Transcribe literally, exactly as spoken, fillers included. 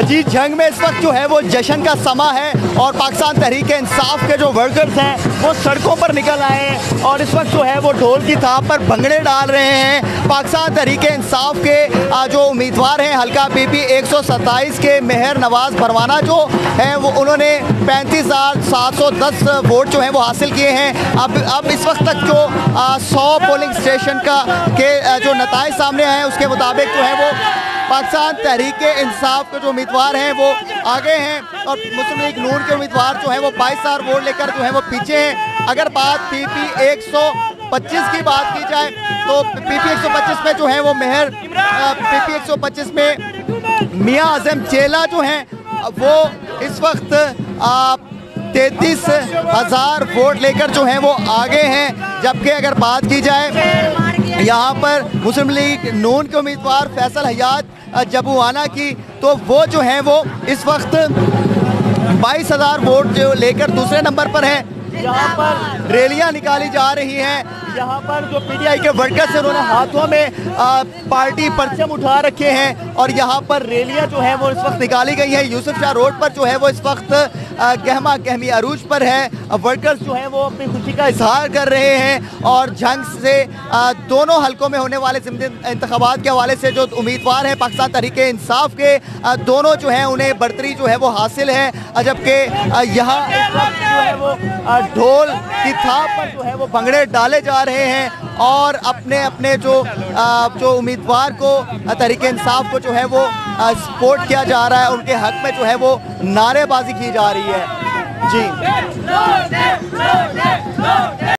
जी, जंग में इस वक्त जो है वो जश्न का समा है और पाकिस्तान तहरीक इंसाफ के जो वर्कर्स हैं वो सड़कों पर निकल आए हैं और इस वक्त जो है वो ढोल की थाप पर भंगड़े डाल रहे हैं। पाकिस्तान तहरीक इंसाफ के जो उम्मीदवार हैं हल्का पी पी एक सौ सत्ताईस के मेहर नवाज परवाना जो है वो उन्होंने पैंतीस हज़ार सात सौ दस वोट जो हैं वो हासिल किए हैं। अब अब इस वक्त तक जो सौ पोलिंग स्टेशन का के जो नताइज सामने आए हैं उसके मुताबिक जो है वो पाकिस्तान तहरीक इंसाफ के जो उम्मीदवार हैं वो आगे हैं और मुस्लिम लीग नून के उम्मीदवार जो हैं वो बाईस हज़ार वोट लेकर जो है वो पीछे हैं। अगर बात पी पी एक सौ पच्चीस की बात की जाए तो पी पी एक सौ पच्चीस में जो है वो मेहर पी पी एक सौ पच्चीस में मियां आज़म चेला जो हैं वो इस वक्त तैंतीस हज़ार वोट लेकर जो हैं वो आगे हैं। जबकि अगर बात की जाए यहाँ पर मुस्लिम लीग नून के उम्मीदवार फैसल हयात जबुआना की तो वो जो हैं वो इस वक्त बाईस हज़ार वोट जो लेकर दूसरे नंबर पर हैं। यहाँ पर रैलियाँ निकाली जा रही हैं। यहाँ पर जो पी टी आई के वर्कर्स हैं उन्होंने हाथों में आ, पार्टी परचम उठा रखे हैं और यहाँ पर रैलियाँ जो हैं वो इस वक्त निकाली गई हैं। यूसुफ शाह रोड पर जो है वो इस वक्त गहमा गहमी अरूज पर है। वर्कर्स जो हैं वो अपनी खुशी का इजहार कर रहे हैं और जंग से आ, दोनों हलकों में होने वाले इंतखाबात के हवाले से जो उम्मीदवार हैं पाकिस्तान तहरीक इंसाफ के आ, दोनों जो हैं उन्हें बरतरी जो है वो हासिल है। जबकि यहाँ इस वक्त जो है वो ढोल की थाप पर जो है वो भंगड़े डाले जा रहे हैं और अपने अपने जो आ, जो उम्मीदवार को तहरीक इंसाफ को जो है वो सपोर्ट किया जा रहा है, उनके हक में जो है वो नारेबाजी की जा रही है। जी।